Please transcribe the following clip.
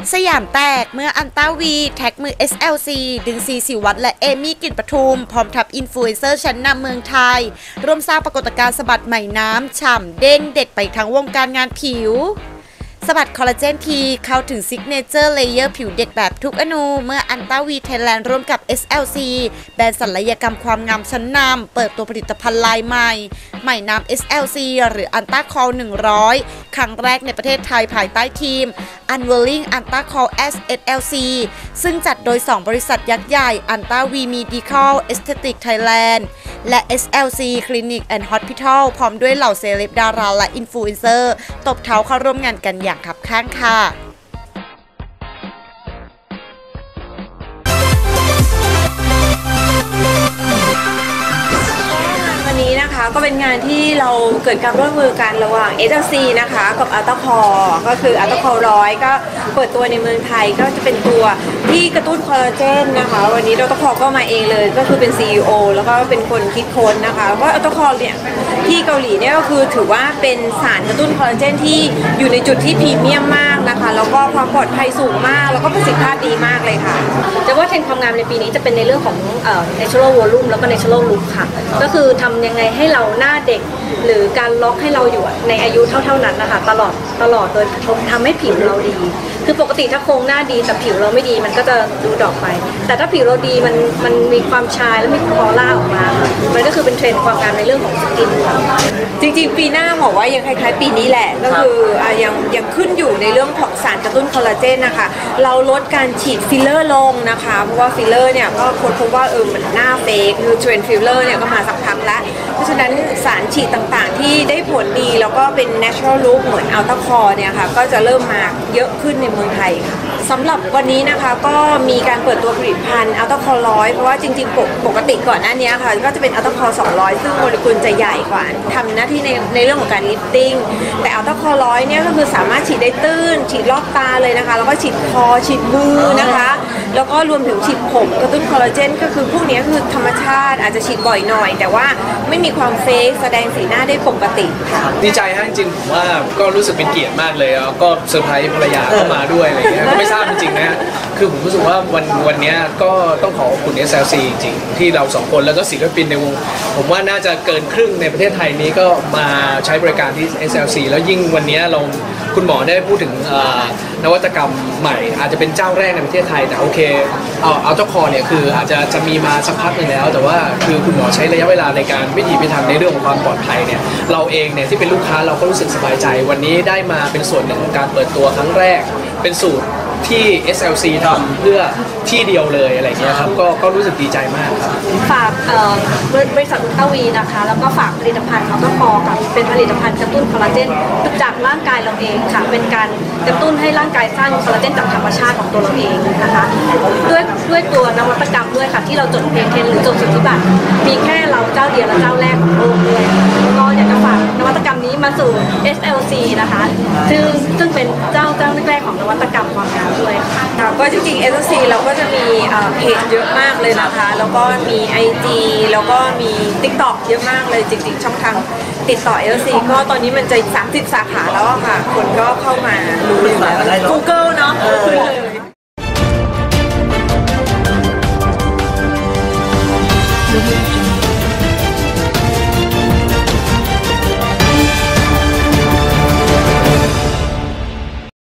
สยามแตกเมื่ออันต้าวีแท็กมือ SLC ดึงซีศิวัตรและเอมี่กลิ่นปทุมพร้อมทับอินฟลูเอนเซอร์ชั้นนำเมืองไทยร่วมสร้างปรากฏการณ์สะบัดใหม่น้ำฉ่ำเด้งเด็ดไปทั้งวงการงานผิวสบัดคอลลาเจนทีเข้าถึงซิกเนเจอร์เลเยอร์ผิวเด็กแบบทุกอนูเมื่ออันต้าวีไทยแลนด์ร่วมกับ SLC แบรนด์ศัลยกรรมความงามชั้นนำเปิดตัวผลิตภัณฑ์ลายใหม่น้ำ SLC หรืออันต้าคอล100 ครั้งแรกในประเทศไทยภายใต้ทีม Unveiling Anta Call SLC ซึ่งจัดโดย 2 บริษัทยักษ์ใหญ่ Anta V Medical Aesthetic Thailand และ SLC Clinic and Hospital พร้อมด้วยเหล่าเซเลบดาราและอินฟลูเอนเซอร์ตบเท้าเข้าร่วมงานกันอย่างคับข้างค่ะวันนี้นะคะก็เป็นงานที่เราเกิดการร่วมมือกันระหว่าง SLC นะคะกับอัลตาคอก็คืออัลตาคอ100ก็เปิดตัวในเมืองไทยก็จะเป็นตัวที่กระตุ้นคอลลาเจนนะคะวันนี้อัลตาคอก็มาเองเลยก็คือเป็น CEO แล้วก็เป็นคนคิดค้นนะคะเพราะอัลตาคอเนี่ยที่เกาหลีเนี่ยก็คือถือว่าเป็นสารกระตุ้นคอลลาเจนที่อยู่ในจุดที่พรีเมียมมากนะคะแล้วก็ความปลอดภัยสูงมากแล้วก็ประสิทธิภาพดีมากเลยค่ะจะว่าเทรนด์ความงามในปีนี้จะเป็นในเรื่องของnatural volume แล้วก็ natural look ค่ะก็คือทำยังไงให้เราหน้าเด็กหรือการล็อกให้เราอยู่ในอายุเท่านั้นนะคะตลอดโดยทำให้ผิวเราดีคือปกติถ้าโครงหน้าดีแต่ผิวเราไม่ดีมันก็จะดูดรอปไปแต่ถ้าผิวเราดีมันมีความชายและมีคอล่าออกมามันก็คือเป็นเทรนด์ความงามในเรื่องของสกินค่ะจริงๆปีหน้าบอกว่ายังคล้ายๆปีนี้แหละก็คือยังขึ้นอยู่ในเรื่องของสารกระตุ้นคอลลาเจนนะคะเราลดการฉีดฟิลเลอร์ลงนะคะเพราะว่าฟิลเลอร์เนี่ยก็คนพบว่ามันหน้าเฟกคือเทรนด์ฟิลเลอร์เนี่ยก็มาสักพักแล้วเพราะฉะนั้นสารฉีดต่างๆที่ได้ผลดีแล้วก็เป็น natural look เหมือนอัลตาคอเนี่ยค่ะก็จะเริ่มมาเยอะขึ้นในเมืองไทยสำหรับวันนี้นะคะก็มีการเปิดตัวผลิตภัณฑ์อัลตาคอ100เพราะว่าจริงๆปกติก่อนหน้านี้ค่ะก็จะเป็นอัลตาคอ200ซึ่งโมเลกุลจะใหญ่กว่าทำหน้าที่ในเรื่องของการลิฟติ้งแต่อัลตาคอ100เนี่ยก็คือสามารถฉีดได้ตื้นฉีดรอบตาเลยนะคะแล้วก็ฉีดคอฉีดมือนะคะแล้วก็รวมถึงฉีดผมกระตุ้นคอลลาเจนก็คือพวกนี้คือธรรมชาติอาจจะฉีดบ่อยหน่อยแต่ว่าไม่มีความเฟกแสดงสีหน้าได้ปกติค่ะดีใจฮะจริงๆผมว่าก็รู้สึกเป็นเกียรติมากเลยแล้วก็เซอร์ไพรส์ภรรยาเข้ามาด้วยอะไรเงี้ยก็ไม่ทราบจริงๆนะคือผมรู้สึกว่าวันนี้ก็ต้องขอบคุณ SLC จริงๆที่เรา2คนแล้วก็ศิลปินในวงผมว่าน่าจะเกินครึ่งในประเทศไทยนี้ก็มาใช้บริการที่ SLC แล้วยิ่งวันนี้คุณหมอได้พูดถึงนวัตกรรมใหม่อาจจะเป็นเจ้าแรกในประเทศไทยแต่โอเคเอาเจ้าคอเนี่ยคืออาจจะมีมาสักพักหนึ่งแล้วแต่ว่าคือคุณหมอใช้ระยะเวลาในการพิถีพิถันในเรื่องของความปลอดภัยเนี่ยเราเองเนี่ยที่เป็นลูกค้าเราก็รู้สึกสบายใจวันนี้ได้มาเป็นส่วนหนึ่งของการเปิดตัวครั้งแรกเป็นสูตรที่ SLC ทำเพื่อที่เดียวเลยอะไรเงี้ยครับก็รู้สึกดีใจมากครับฝากบริษัทอัลตาวีนะคะแล้วก็ฝากผลิตภัณฑ์อัลตาคอค่ะเป็นผลิตภัณฑ์กระตุ้นคอลลาเจนจากร่างกายเราเองค่ะเป็นการกระตุ้นให้ร่างกายสร้างคอลลาเจนจากธรรมชาติของตัวเราเองนะคะด้วยตัวนวัตกรรมด้วยค่ะที่เราจดเพนหรือจดสิทธิบัตรมีแค่เราเจ้าเดียวและเจ้าแรกของโลกด้วยก็อยากจะฝากนวัตกรรมนี้มาสู่ SLC นะคะซึ่งเป็นเจ้าแรกๆของนวัตกรรมความงามด้วยค่ะก็จริงๆ SLC เราก็จะมีเพจเยอะมากเลยนะคะแล้วก็มี IG แล้วก็มี TikTok เยอะมากเลยจริงๆช่องทางติดต่อ SLC ก็ตอนนี้มันจะ30 สาขาแล้วค่ะคนก็เข้ามารู้อยู่แล้ว